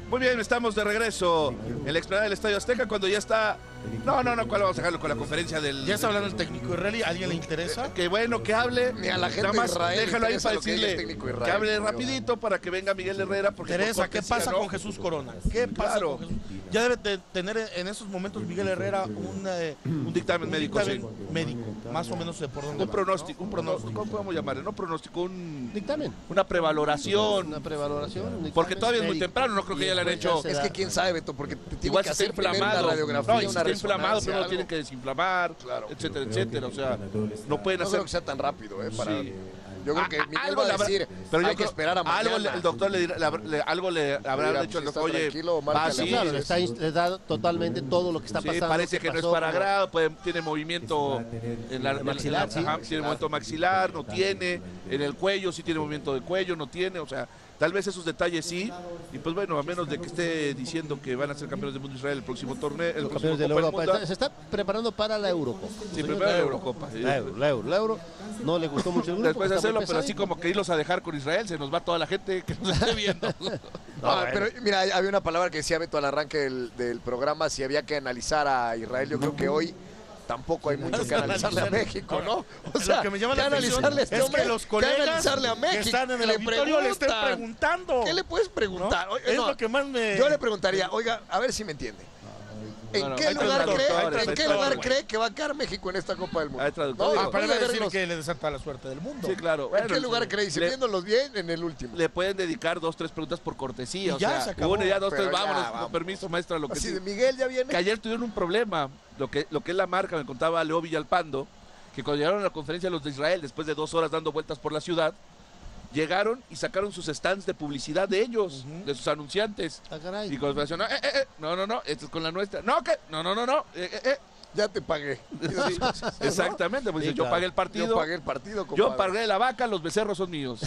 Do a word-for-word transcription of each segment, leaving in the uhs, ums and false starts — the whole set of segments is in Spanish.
Muy bien, estamos de regreso en la explanada del Estadio Azteca cuando ya está... No, no, no, ¿cuál vamos a dejarlo con la conferencia del... Ya está hablando el técnico israelí, ¿a alguien le interesa? Que bueno, que hable. Ni a la gente Nada más de Israel déjalo ahí para lo que decirle es técnico Israel, que hable ¿no? rapidito para que venga Miguel Herrera. Porque Teresa, por ¿qué cortesía, pasa ¿no? con Jesús Corona? ¿Qué pasa Claro. con Jesús? Ya debe de tener en esos momentos Miguel Herrera un, eh, Un dictamen un médico, dictamen sí. médico, más o menos de por dónde Un va, pronóstico, ¿no? un pronóstico, ¿cómo podemos llamarle? No pronóstico, un... Dictamen. Una prevaloración. Una prevaloración. Un dictamen Porque todavía es muy médico. temprano, no creo que ya le han hecho... se Es da- que quién sabe, Beto, porque te tiene Igual que si está hacer primero inflamado, una radiografía, no, y si una está inflamado, resonancia, primero algo. tienen que desinflamar, Claro. etcétera, etcétera. O sea, no pueden No hacer... creo que sea tan rápido, ¿eh? Para... Sí. Yo creo A- que a- Miguel algo va le a habrá- decir, pero yo hay que creo- esperar a mañana. Algo le- el doctor le dirá, le- le- algo le habrá Dirá, dicho al pues, doctor, está oye, tranquilo, va márcale, así, Claro, le sí, está, le da totalmente todo lo que está sí, pasando. parece que no es pasó para con- grado, puede- tiene movimiento en la, en la- maxilar, sí. ajá, tiene movimiento maxilar, no tiene, en el cuello sí tiene movimiento de cuello, no tiene, o sea, tal vez esos detalles sí, y pues bueno, a menos de que esté diciendo que van a ser campeones del mundo Israel el próximo torneo, el Los próximo campeones de la Copa del Europa. Mundo. Está- se está preparando para la Eurocopa. Sí, primero la Eurocopa. La Euro, la Euro, la Euro. No le gustó mucho el grupo. Después de está muy hacerlo, pero así pesadito. como que irlos a dejar con Israel, se nos va toda la gente que nos esté viendo. No, pero mira, había una palabra que decía Beto al arranque del, del programa, si había que analizar a Israel, yo creo que hoy tampoco hay mucho que analizarle a México, ¿no? O Lo sea, que me llama ¿qué la atención analizarle a este es hombre? que los ¿Qué colegas analizarle a que México? están en el Le auditorio le estén preguntan. preguntando. ¿Qué le puedes preguntar? ¿No? Oye, Es no, lo que más me... Yo le preguntaría, oiga, a ver si me entiende. ¿En No, no, qué hay lugar, traductores, cree, hay ¿en qué traductores, lugar güey. cree que va a quedar México en esta Copa del Mundo? Hay traductores. No, Ah, Ah, para después de decir verlos- que le desata la suerte del mundo. Sí, claro. ¿En Bueno, qué lugar cree? Y si le- viéndolos bien, en el último. Le pueden dedicar dos, tres preguntas por cortesía. Y o ya, sea, se acabó. una, ya, dos, Pero tres, ya, vámonos, vamos. con permiso, maestra, lo que Así sí. de Miguel ya viene. Que ayer tuvieron un problema, lo que, lo que es la marca, me contaba Leo Villalpando, que cuando llegaron a la conferencia los de Israel, después de dos horas dando vueltas por la ciudad, llegaron y sacaron sus stands de publicidad de ellos, de sus anunciantes. Ah, caray. Y con no, eh, eh, eh, no, no, no, esto es con la nuestra. No, que, no, no, no, no, eh, eh, eh. Ya te pagué. Sí, exactamente, pues Sí, dice, yo claro. pagué el partido, Yo pagué el partido, yo compadre. pagué la vaca, los becerros son míos.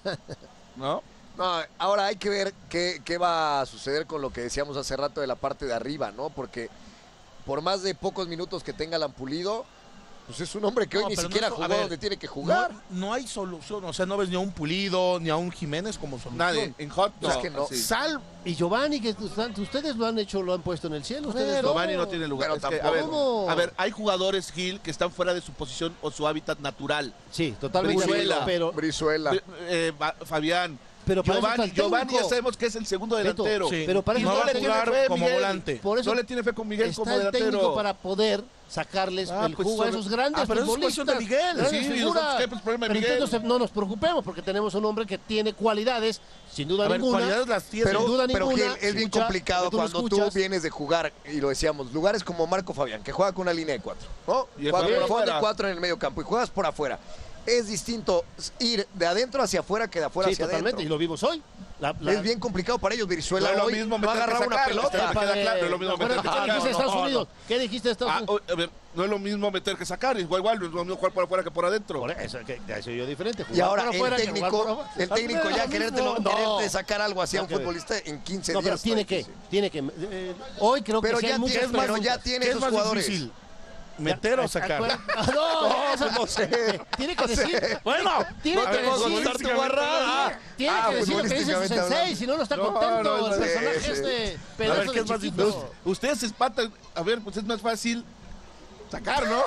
¿No? No, ahora hay que ver qué, qué va a suceder con lo que decíamos hace rato de la parte de arriba, ¿no? Porque por más de pocos minutos que tenga Lampulido, pues es un hombre que No, hoy ni pero no siquiera es- a jugó ver, donde tiene que jugar. No, no hay solución, o sea, no ves ni a un Pulido, ni a un Jiménez como solución. Nadie, en hot No, es que no. sí. Sal y Giovanni, que ustedes lo han hecho, lo han puesto en el cielo. Ustedes Pero no. Giovanni no tiene lugar. Pero Es que, a, ver, tampoco. a ver, hay jugadores, Gil, que están fuera de su posición o su hábitat natural. Sí, totalmente. Brizuela. Pero, Brizuela. Eh, eh, va- Fabián. Pero para eso Giovanni, está el Giovanni ya técnico. sabemos que es el segundo Beto, delantero. Sí. pero para Y eso no está va a el jugar técnico, como Miguel. volante. por eso No le tiene fe con Miguel está como el técnico delantero. para poder sacarles Ah, el pues jugo a sobre- esos grandes Ah, pero eso es cuestión de futbolistas, Miguel. grandes Sí, y figuras. nosotros, ¿qué? Pues, problema de Pero Miguel. entonces no nos preocupemos porque tenemos un hombre que tiene cualidades, sin duda A ver, ninguna. cualidades las tiene. Pero, sin duda pero ninguna, Gil, es bien escucha, complicado tú lo cuando tú escuchas. vienes de jugar, y lo decíamos, lugares como Marco Fabián, que juega con una línea de cuatro, ¿no? Y el Cuatro, juega por fondo afuera. y cuatro en el medio campo, y juegas por afuera. Es distinto ir de adentro hacia afuera que de afuera Sí, hacia totalmente, adentro. y lo vimos hoy. La- la- Es bien complicado para ellos. Brizuela No es lo hoy mismo va a meter que agarrar una sacar, pelota. está- Padre, queda claro, no es lo mismo meter acuérdate, que ¿qué dijiste sacar. de Estados No, Unidos? ¿Qué dijiste de Estados Ah, Unidos? o- a ver, no es lo mismo meter que sacar, igual, igual, no es lo mismo jugar por afuera que por adentro. Por eso, que, eso yo diferente. Y ahora jugar el por afuera que técnico, jugar por afuera. el técnico ya Lo querértelo, mismo. quererte No. sacar algo así a un No, que- futbolista en quince No, días. pero tiene está que, difícil. tiene que. eh, hoy creo Pero que sí ya hay muchas tiene- pero ya preguntas. tiene ¿Qué es esos más jugadores. difícil? ¿Meter o sacar? Acuer- No, No, eso- pues no sé. Tiene que decir. Bueno, Tiene No que te puedo decir. contar tu guarrada. Tiene Ah, que decir lo que dice su futbolísticamente sensei, hablando. si no, no está No, contento. no, el sí, personaje sí. este A pedazo ver, ¿qué de es más chiquito. difícil? Ustedes se espantan, a ver, pues es más fácil sacar, ¿no?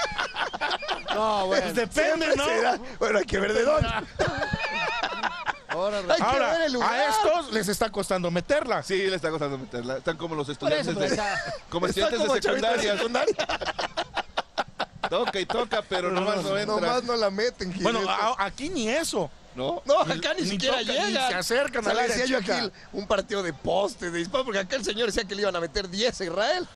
No, bueno. pues depende, ¿no? Se da- Bueno, hay que ver de dónde. Ahora, Hay que Ahora, ver el lugar. a estos les está costando meterla. Sí, le está costando meterla. Están como los por eso, estudiantes pero de, está- como Está estudiantes como de chavito de secundaria. secundaria. Toca y toca, pero nomás no entra. Nomás no la meten, Gil. Bueno, Esto- a- aquí ni eso. ¿No? No, acá ni, ni siquiera tocan, llegan. ni se acercan O sea, al le área decía yo a chica. Gil un partido de poste, de disparo, porque acá el señor decía que le iban a meter diez a Israel.